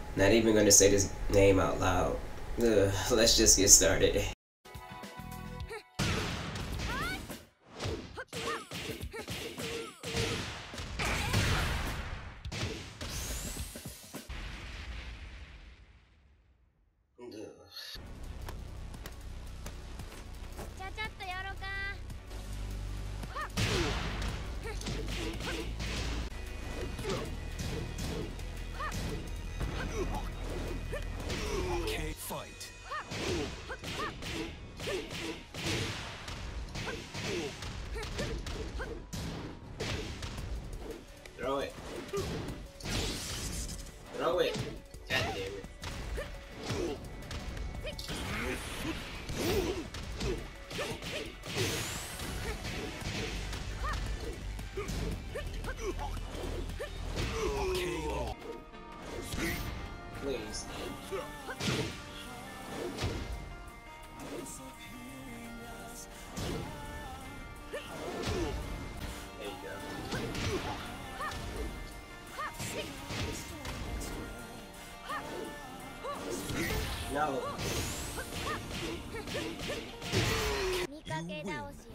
Not even gonna say this name out loud. Ugh, let's just get started. Okay, fight. Throw it. Throw it. God damn it. KO. Please. There you go. No. You win.